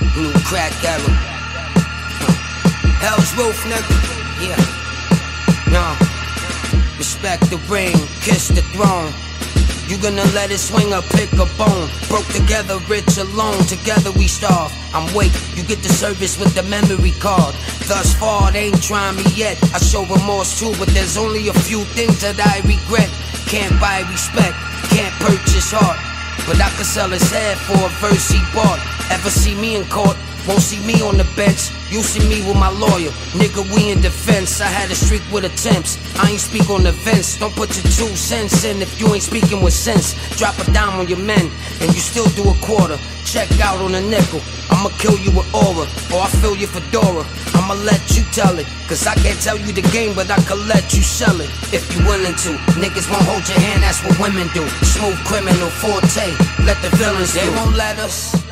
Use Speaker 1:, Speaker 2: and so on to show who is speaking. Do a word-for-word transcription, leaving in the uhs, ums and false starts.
Speaker 1: New crack era. Uh. Hell's roof, nigga. Yeah. No. Respect the ring, kiss the throne. You gonna let it swing or pick a bone? Broke together, rich alone, together we starve. I'm wake, you get the service with the memory card. Thus far, they ain't trying me yet. I show remorse too, but there's only a few things that I regret. Can't buy respect, can't purchase heart, but I could sell his head for a verse he bought. Ever see me in court? Won't see me on the bench. You see me with my lawyer. Nigga, we in defense. I had a streak with attempts. I ain't speak on events. Don't put your two cents in if you ain't speaking with sense. Drop a dime on your men, and you still do a quarter. Check out on a nickel. I'ma kill you with aura, or I fill your fedora. I'ma let you tell it, cause I can't tell you the game, but I can let you sell it if you willing to. Niggas won't hold your hand, that's what women do. Smooth criminal forte, let the villains do. They won't let us.